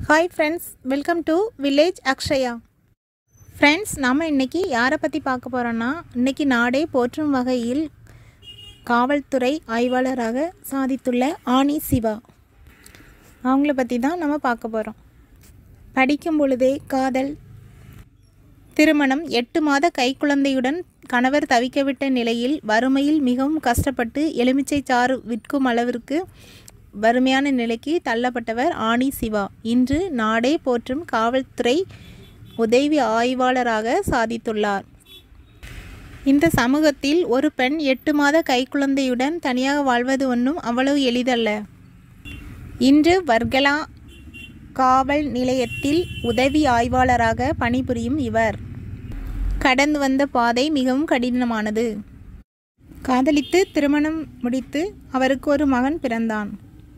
Hi friends, welcome to village Akshaya. Friends, நாம் இன்றைக்கி யாரை பற்றி பார்க்க போகிறோன்னா, இன்றைக்கி நாடே போற்றும் வகையில் காவல்துறை ஆய்வாளராக சாதித்துள்ள ஆனி சிவா அவங்கள பற்றி தான் நம்ம பார்க்க போகிறோம். படிக்கும் பொழுதே காதல், திருமணம், 8 மாத கைக்குழந்தையுடன் கணவர் தவிக்கவிட்ட நிலையில் வறுமையில் மிகவும் கஷ்டப்பட்டு எலுமிச்சை சாறு விற்கும் அளவிற்கு வறுமையான நிலைக்கு தள்ளப்பட்டவர் ஆனி சிவா. இன்று நாடே போற்றும் காவல்துறை உதவி ஆய்வாளராக சாதித்துள்ளார். இந்த சமூகத்தில் ஒரு பெண் 8 மாத கைக்குழந்தையுடன் தனியாக வாழ்வது ஒன்றும் அவ்வளவு எளிதல்ல. இன்று வர்கலா காவல் நிலையத்தில் உதவி ஆய்வாளராக பணிபுரியும் இவர் கடந்து வந்த பாதை மிகவும் கடினமானது. காதலித்து திருமணம் முடித்து அவருக்கு ஒரு மகன் பிறந்தான்.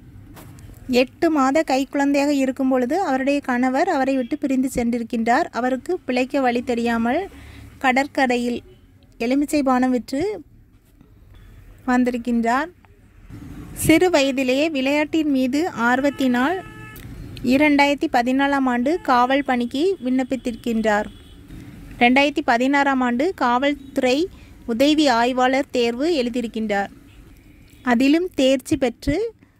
8 மாத கைக்குழந்தையாக இருக்கும் பொழுது அவருடைய கணவர் அவரை விட்டு பிரிந்து சென்றிருக்கின்றார். அவருக்கு பிழைக்க வழி தெரியாமல் கடற்கரையில் எலுமிச்சை பானம் விற்று வந்திருக்கின்றார். சிறு வயதிலேயே விளையாட்டின் மீது ஆர்வத்தினால் 2014ஆம் ஆண்டு காவல் பணிக்கு விண்ணப்பித்திருக்கின்றார். 2016ஆம் ஆண்டு காவல்துறை உதவி ஆய்வாளர் தேர்வு எழுதியிருக்கின்றார். அதிலும் தேர்ச்சி பெற்று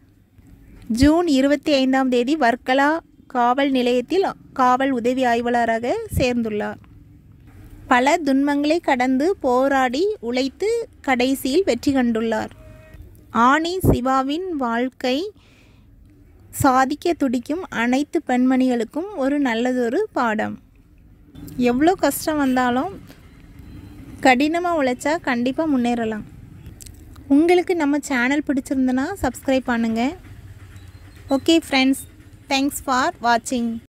ஜூன் 25ஆம் தேதி வர்கலா காவல் நிலையத்தில் காவல் உதவி ஆய்வாளராக சேர்ந்துள்ளார். பல துன்பங்களை கடந்து போராடி உழைத்து கடைசியில் வெற்றி கண்டுள்ளார். ஆனி சிவாவின் வாழ்க்கை சாதிக்க துடிக்கும் அனைத்து பெண்மணிகளுக்கும் ஒரு நல்லதொரு பாடம். எவ்வளோ கஷ்டம் வந்தாலும் கடினமாக உழைச்சா கண்டிப்பாக முன்னேறலாம். உங்களுக்கு நம்ம சேனல் பிடிச்சிருந்தனா சப்ஸ்கிரைப் பண்ணுங்கள். ஓகே ஃப்ரெண்ட்ஸ், தேங்க்ஸ் ஃபார் வாட்சிங்.